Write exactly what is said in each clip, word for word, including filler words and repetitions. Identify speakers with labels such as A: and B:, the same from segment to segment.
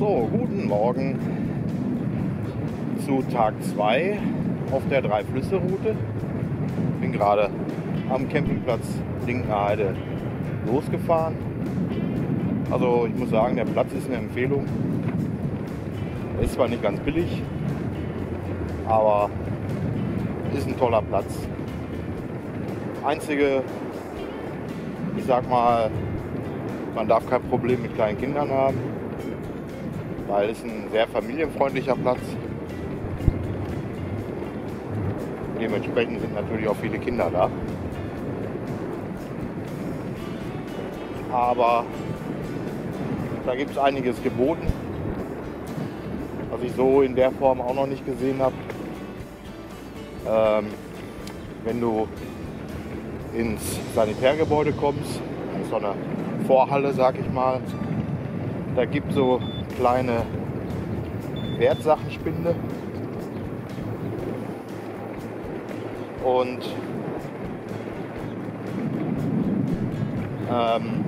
A: So, guten Morgen zu Tag zwei auf der Drei-Flüsse-Route. Bin gerade am Campingplatz Linkenheide losgefahren. Also ich muss sagen, der Platz ist eine Empfehlung. Er ist zwar nicht ganz billig, aber ist ein toller Platz. Einzige, ich sag mal, man darf kein Problem mit kleinen Kindern haben, weil es ein sehr familienfreundlicher Platz. Dementsprechend sind natürlich auch viele Kinder da. Aber da gibt es einiges geboten, was ich so in der Form auch noch nicht gesehen habe. Ähm, wenn du ins Sanitärgebäude kommst, in so eine Vorhalle, sag ich mal, da gibt es so kleine Wertsachenspinde und ähm,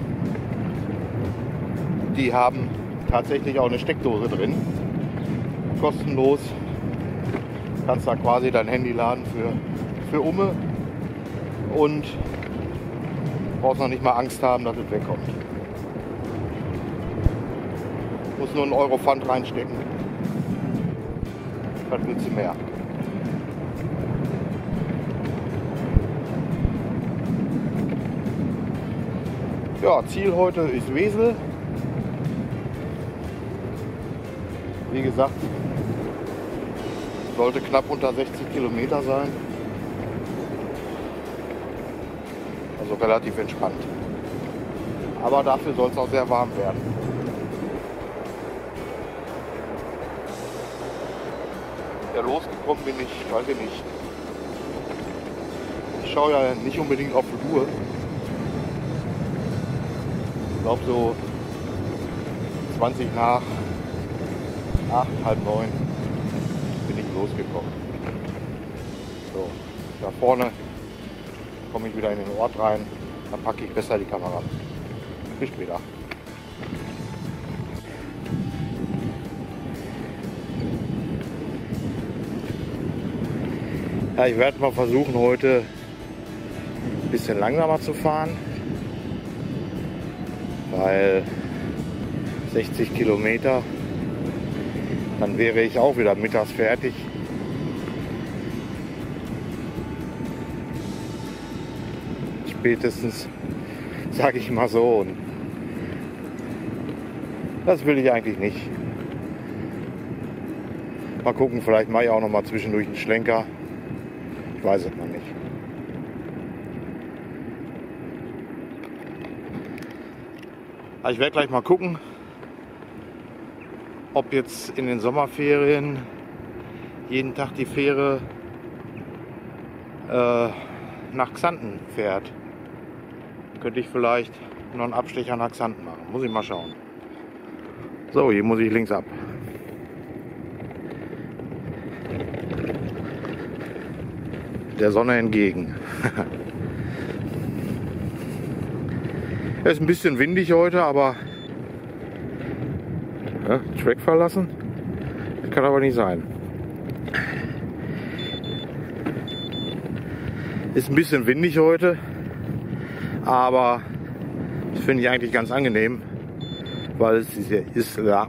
A: die haben tatsächlich auch eine Steckdose drin, kostenlos. Du kannst da quasi dein Handy laden für, für Umme und brauchst noch nicht mal Angst haben, dass es wegkommt. Muss nur einen Euro Pfand reinstecken. Was willst du mehr? Ja, Ziel heute ist Wesel. Wie gesagt, sollte knapp unter sechzig Kilometer sein. Also relativ entspannt. Aber dafür soll es auch sehr warm werden. Ja, losgekommen bin ich, weiß ich nicht. Ich schaue ja nicht unbedingt auf die Uhr. Ich glaube so zwanzig nach acht, halb neun bin ich losgekommen. So, da vorne komme ich wieder in den Ort rein, dann packe ich besser die Kamera. Bis später. Ja, ich werde mal versuchen, heute ein bisschen langsamer zu fahren, weil sechzig Kilometer, dann wäre ich auch wieder mittags fertig. Spätestens, sage ich mal so. Und das will ich eigentlich nicht. Mal gucken, vielleicht mache ich auch noch mal zwischendurch einen Schlenker. Ich weiß es noch nicht. Aber ich werde gleich mal gucken, ob jetzt in den Sommerferien jeden Tag die Fähre äh, nach Xanten fährt. Könnte ich vielleicht noch einen Abstecher nach Xanten machen. Muss ich mal schauen. So, hier muss ich links ab. Der Sonne entgegen. Es ist ein bisschen windig heute, aber ja, Track verlassen? Das kann aber nicht sein. Ist ein bisschen windig heute, aber das finde ich eigentlich ganz angenehm, weil es ist, ist ja,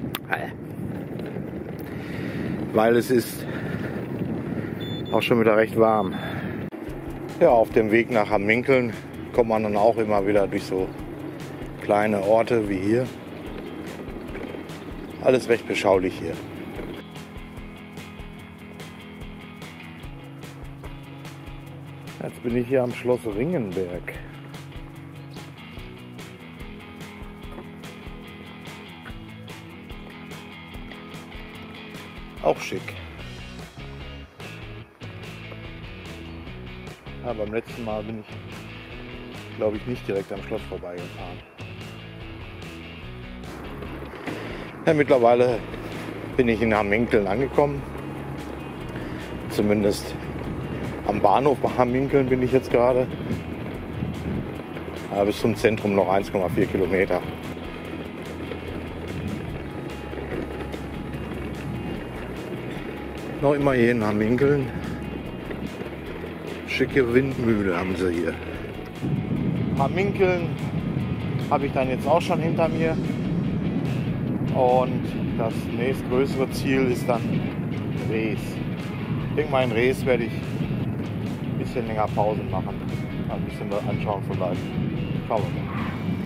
A: weil es ist auch schon wieder recht warm. Ja, auf dem Weg nach Hamminkeln kommt man dann auch immer wieder durch so kleine Orte wie hier. Alles recht beschaulich hier. Jetzt bin ich hier am Schloss Ringenberg. Auch schick. Ja, beim letzten Mal bin ich, glaube ich, nicht direkt am Schloss vorbeigefahren. Ja, mittlerweile bin ich in Hamminkeln angekommen. Zumindest am Bahnhof bei Hamminkeln bin ich jetzt gerade. Ja, bis zum Zentrum noch eins Komma vier Kilometer. Noch immer hier in Hamminkeln. Schicke Windmühle haben sie hier. Hamminkeln habe ich dann jetzt auch schon hinter mir. Und das nächstgrößere Ziel ist dann Rees. Ich denke mal, in Rees werde ich ein bisschen länger Pausen machen. Ein bisschen anschauen vielleicht. Schauen wir mal.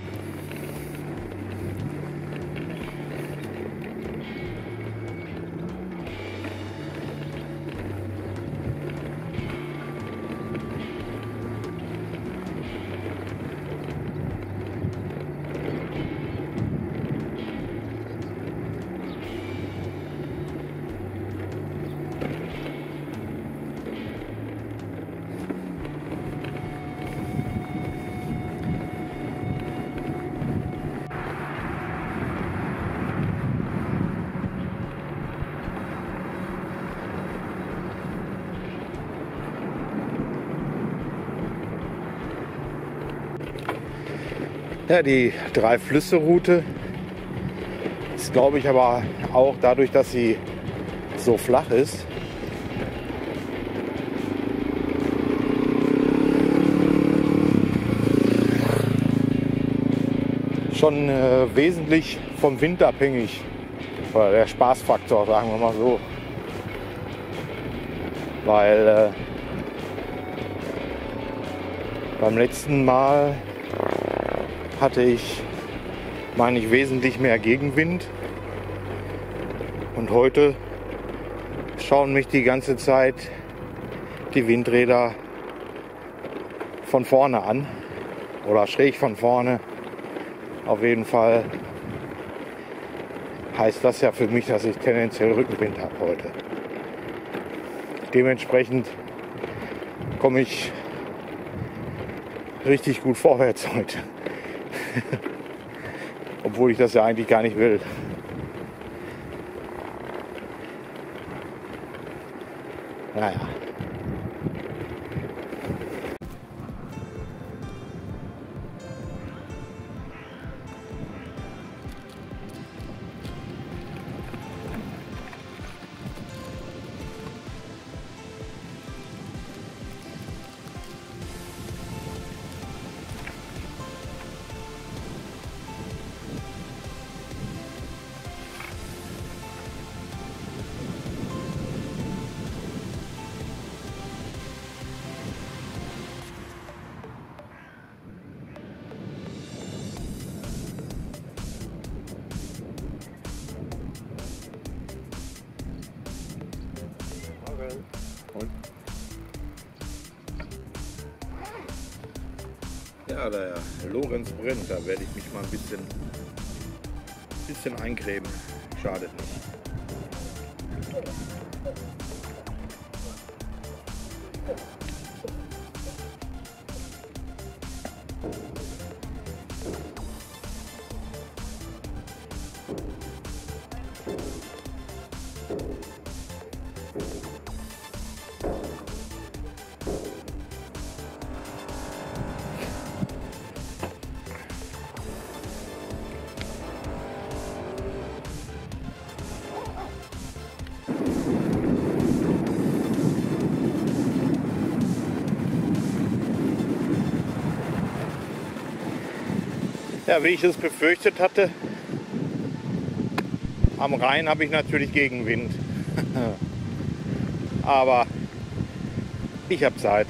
A: Ja, die Drei-Flüsse-Route ist, glaube ich, aber auch dadurch, dass sie so flach ist, schon äh, wesentlich vom Wind abhängig. Oder der Spaßfaktor, sagen wir mal so. Weil äh, beim letzten Mal hatte ich, meine ich, wesentlich mehr Gegenwind. Und heute schauen mich die ganze Zeit die Windräder von vorne an. Oder schräg von vorne. Auf jeden Fall heißt das ja für mich, dass ich tendenziell Rückenwind habe heute. Dementsprechend komme ich richtig gut vorwärts heute. Obwohl ich das ja eigentlich gar nicht will. Naja. Und? Ja, der Lorenz brennt, da werde ich mich mal ein bisschen, bisschen eincremen. Schadet nicht. Ja, wie ich es befürchtet hatte, am Rhein habe ich natürlich Gegenwind. Aber ich habe Zeit.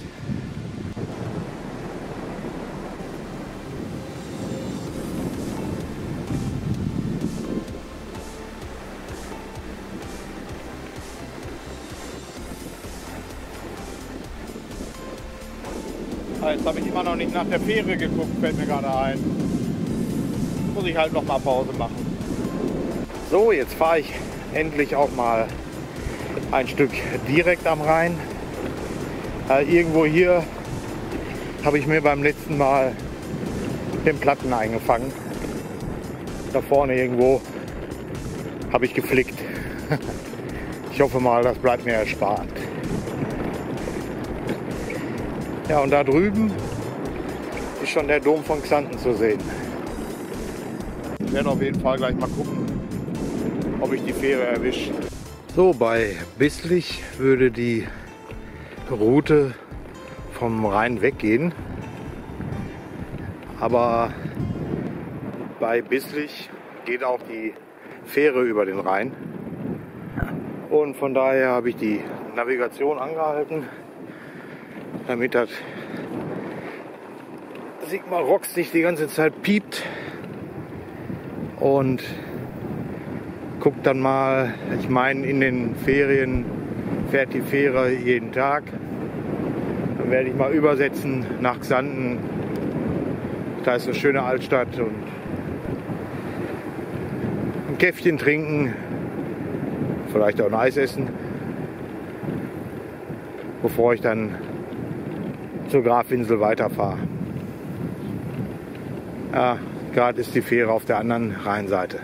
A: Jetzt habe ich immer noch nicht nach der Fähre geguckt, fällt mir gerade ein. Muss ich halt noch mal Pause machen. So, jetzt fahre ich endlich auch mal ein Stück direkt am Rhein. Äh, irgendwo hier habe ich mir beim letzten Mal den Platten eingefangen. Da vorne irgendwo habe ich geflickt. Ich hoffe mal, das bleibt mir erspart. Ja, und da drüben ist schon der Dom von Xanten zu sehen. Ich werde auf jeden Fall gleich mal gucken, ob ich die Fähre erwische. So, bei Bislich würde die Route vom Rhein weggehen, aber bei Bislich geht auch die Fähre über den Rhein und von daher habe ich die Navigation angehalten, damit das Sigma Rocks sich die ganze Zeit piept und guckt dann mal, ich meine in den Ferien fährt die Fähre jeden Tag. Dann werde ich mal übersetzen nach Xanten. Da ist eine schöne Altstadt und ein Käffchen trinken, vielleicht auch ein Eis essen, bevor ich dann zur Grafinsel weiterfahre. Ja, gerade ist die Fähre auf der anderen Rheinseite.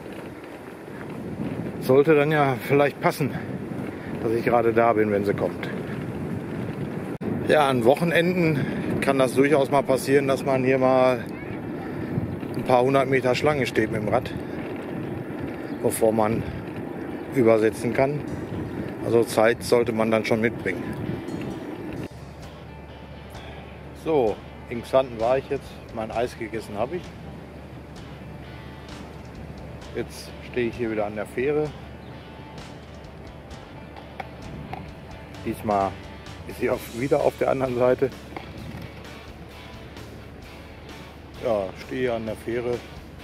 A: Sollte dann ja vielleicht passen, dass ich gerade da bin, wenn sie kommt. Ja, an Wochenenden kann das durchaus mal passieren, dass man hier mal ein paar hundert Meter Schlange steht mit dem Rad, bevor man übersetzen kann. Also Zeit sollte man dann schon mitbringen. So, in Xanten war ich jetzt, mein Eis gegessen habe ich. Jetzt stehe ich hier wieder an der Fähre. Diesmal ist sie auf, wieder auf der anderen Seite. Ja, stehe hier an der Fähre.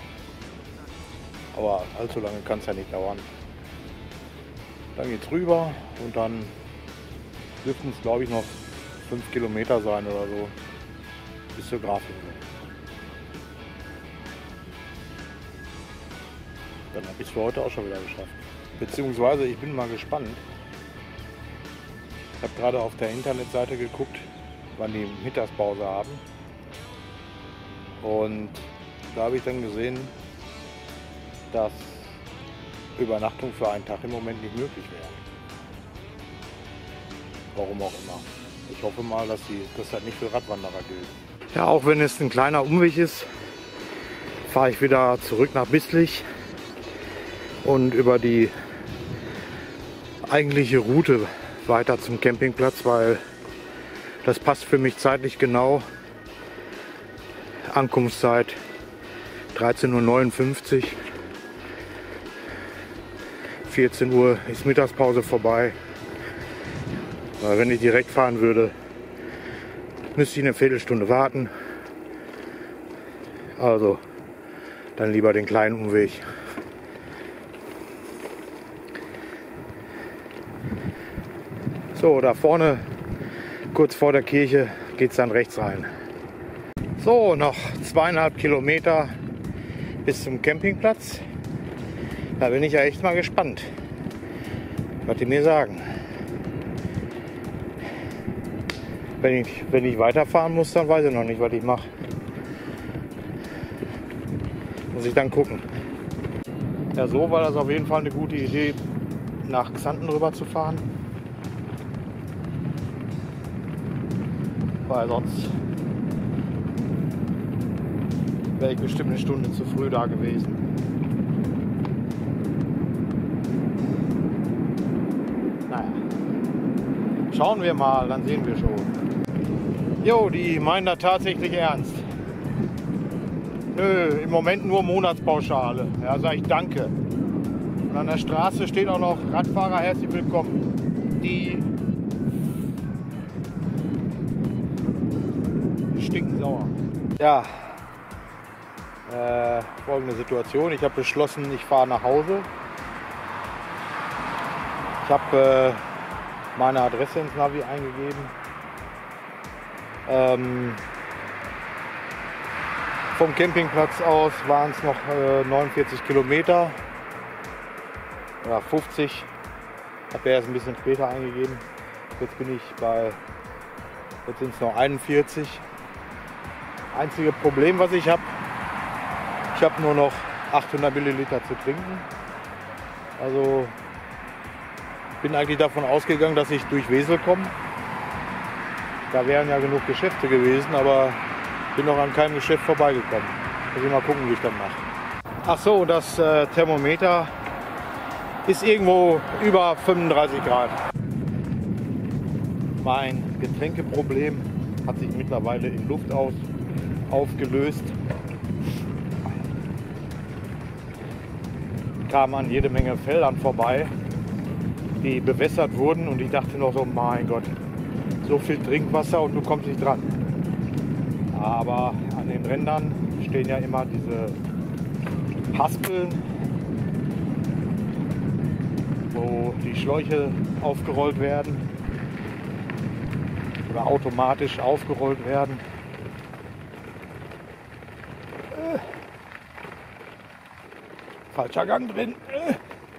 A: Aber allzu lange kann es ja nicht dauern. Dann geht's rüber und dann dürften es, glaube ich, noch fünf Kilometer sein oder so bis zur Grafinsel. Dann habe ich es für heute auch schon wieder geschafft. Beziehungsweise ich bin mal gespannt. Ich habe gerade auf der Internetseite geguckt, wann die Mittagspause haben. Und da habe ich dann gesehen, dass Übernachtung für einen Tag im Moment nicht möglich wäre. Warum auch immer. Ich hoffe mal, dass, die, dass das nicht für Radwanderer gilt. Ja, auch wenn es ein kleiner Umweg ist, fahre ich wieder zurück nach Bislich und über die eigentliche Route weiter zum Campingplatz, weil das passt für mich zeitlich genau. Ankunftszeit dreizehn Uhr neunundfünfzig. vierzehn Uhr ist Mittagspause vorbei. Weil wenn ich direkt fahren würde, müsste ich eine Viertelstunde warten. Also dann lieber den kleinen Umweg. So, da vorne, kurz vor der Kirche, geht es dann rechts rein. So, noch zweieinhalb Kilometer bis zum Campingplatz. Da bin ich ja echt mal gespannt, was die mir sagen. Wenn ich, wenn ich weiterfahren muss, dann weiß ich noch nicht, was ich mache. Muss ich dann gucken. Ja, so war das auf jeden Fall eine gute Idee, nach Xanten rüber zu fahren. Weil sonst wäre ich bestimmt eine Stunde zu früh da gewesen. Naja. Schauen wir mal, dann sehen wir schon. Jo, die meinen da tatsächlich ernst. Nö, im Moment nur Monatspauschale. Ja, sag ich danke. Und an der Straße steht auch noch Radfahrer herzlich willkommen. Die stinken sauer. Ja, äh, folgende Situation. Ich habe beschlossen, ich fahre nach Hause. Ich habe äh, meine Adresse ins Navi eingegeben. Ähm, vom Campingplatz aus waren es noch äh, neunundvierzig Kilometer. Oder fünfzig. Habe ja erst ein bisschen später eingegeben. Jetzt bin ich bei, jetzt sind es noch einundvierzig. Einzige Problem, was ich habe, ich habe nur noch achthundert Milliliter zu trinken. Also bin eigentlich davon ausgegangen, dass ich durch Wesel komme. Da wären ja genug Geschäfte gewesen, aber bin noch an keinem Geschäft vorbeigekommen. Muss ich mal gucken, wie ich das mache. Ach so, das äh, Thermometer ist irgendwo über fünfunddreißig Grad. Mein Getränkeproblem hat sich mittlerweile in Luft aus, aufgelöst. Kam an jede Menge Feldern vorbei, die bewässert wurden, und ich dachte noch so, mein Gott, so viel Trinkwasser und du kommst nicht dran. Aber an den Rändern stehen ja immer diese Haspeln, wo die Schläuche aufgerollt werden oder automatisch aufgerollt werden. Äh. Falscher Gang drin. Äh.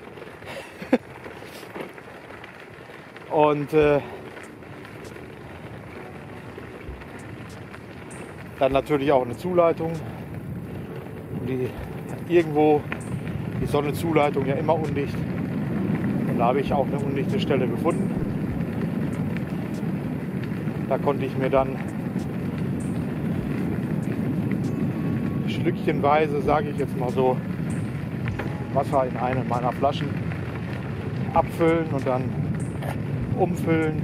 A: Und äh, dann natürlich auch eine Zuleitung. Die, irgendwo ist so eine Zuleitung ja immer undicht. Und da habe ich auch eine undichte Stelle gefunden. Da konnte ich mir dann schlückchenweise, sage ich jetzt mal so, Wasser in eine meiner Flaschen abfüllen und dann umfüllen.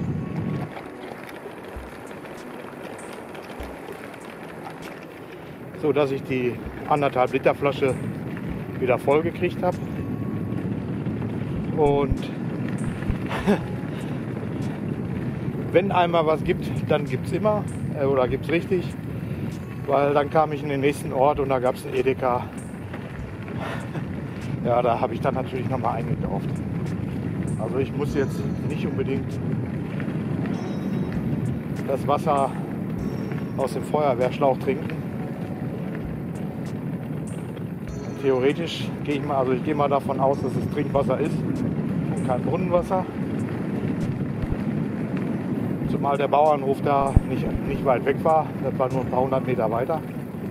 A: So dass ich die anderthalb Liter Flasche wieder voll gekriegt habe. Und wenn einmal was gibt, dann gibt es immer, äh, oder gibt es richtig, weil dann kam ich in den nächsten Ort und da gab es einen Edeka. Ja, da habe ich dann natürlich nochmal eingekauft. Also ich muss jetzt nicht unbedingt das Wasser aus dem Feuerwehrschlauch trinken. Theoretisch gehe ich mal, also ich gehe mal davon aus, dass es Trinkwasser ist und kein Brunnenwasser. Zumal der Bauernhof da nicht, nicht weit weg war, das war nur ein paar hundert Meter weiter.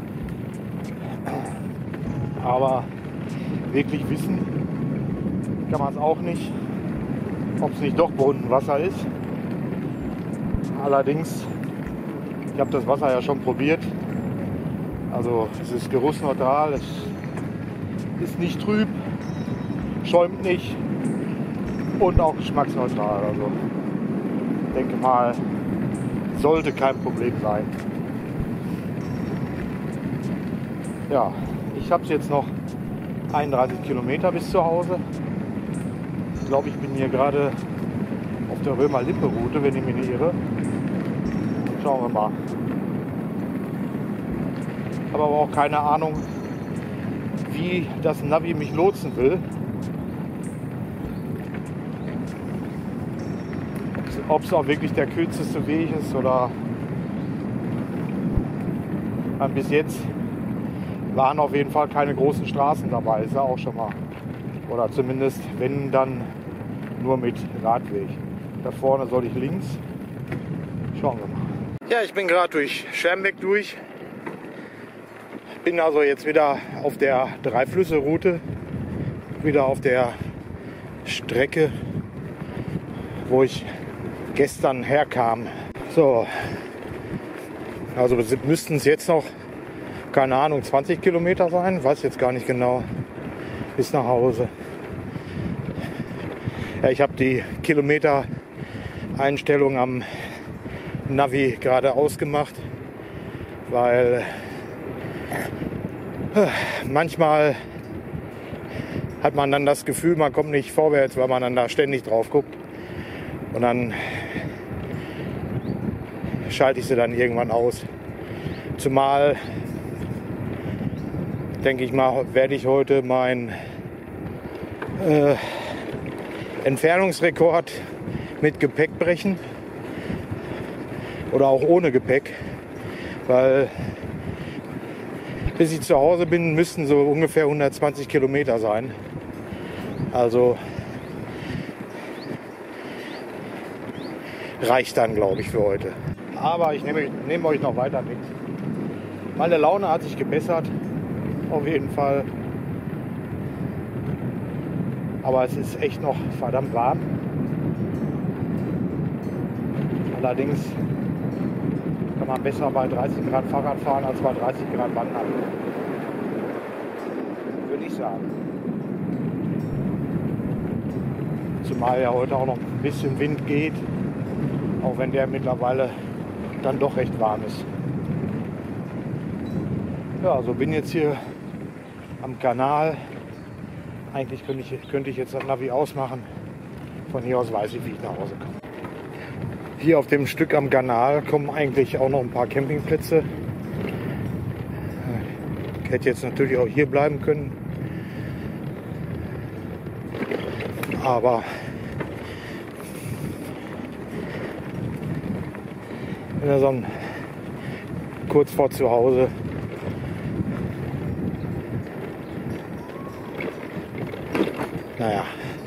A: Aber wirklich wissen kann man es auch nicht, ob es nicht doch Brunnenwasser ist. Allerdings, ich habe das Wasser ja schon probiert. Also es ist geruchsneutral, es ist nicht trüb, schäumt nicht und auch geschmacksneutral. Also ich denke mal, sollte kein Problem sein. Ja, ich habe jetzt noch einunddreißig Kilometer bis zu Hause. Ich glaube, ich bin hier gerade auf der Römer-Lippe-Route, wenn ich mich nicht irre. Schauen wir mal. Ich habe aber auch keine Ahnung, wie das Navi mich lotsen will. Ob es auch wirklich der kürzeste Weg ist oder bis jetzt waren auf jeden Fall keine großen Straßen dabei, ist ja auch schon mal. Oder zumindest, wenn, dann nur mit Radweg. Da vorne soll ich links. Schauen wir mal. Ja, ich bin gerade durch Schermbeck durch. Bin also jetzt wieder auf der Dreiflüsse-Route. Wieder auf der Strecke, wo ich gestern herkam. So, also müssten es jetzt noch, keine Ahnung, zwanzig Kilometer sein. Weiß jetzt gar nicht genau. Bis nach Hause. Ja, ich habe die Kilometer-Einstellung am Navi gerade ausgemacht, weil äh, manchmal hat man dann das Gefühl, man kommt nicht vorwärts, weil man dann da ständig drauf guckt. Und dann schalte ich sie dann irgendwann aus. Zumal, denke ich mal, werde ich heute mein äh, Entfernungsrekord mit Gepäck brechen. Oder auch ohne Gepäck. Weil bis ich zu Hause bin, müssten so ungefähr hundertzwanzig Kilometer sein. Also reicht dann, glaube ich, für heute. Aber ich nehme, nehme euch noch weiter mit. Meine Laune hat sich gebessert, auf jeden Fall. Aber es ist echt noch verdammt warm. Allerdings kann man besser bei dreißig Grad Fahrrad fahren als bei dreißig Grad Wandern. Würde ich sagen.
B: zumal ja heute auch noch ein bisschen Wind geht, auch wenn der mittlerweile dann doch recht warm ist. Ja, also bin jetzt hier am Kanal. Eigentlich könnte ich, könnte ich jetzt das Navi ausmachen. Von hier aus weiß ich, wie ich nach Hause komme. Hier auf dem Stück am Kanal kommen eigentlich auch noch ein paar Campingplätze. Ich hätte jetzt natürlich auch hier bleiben können. Aber wenn er so ein, kurz vor zu Hause naja,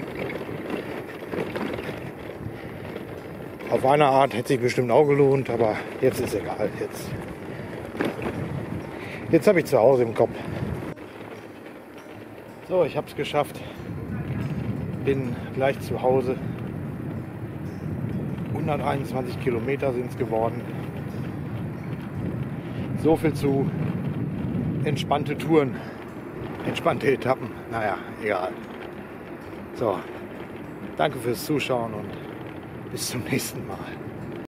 B: auf eine Art hätte sich bestimmt auch gelohnt, aber jetzt ist egal. Jetzt, jetzt habe ich zu Hause im Kopf. So, ich habe es geschafft. Bin gleich zu Hause. hunderteinundzwanzig Kilometer sind es geworden. So viel zu entspannte Touren, entspannte Etappen. Naja, egal. So, danke fürs Zuschauen und bis zum nächsten Mal.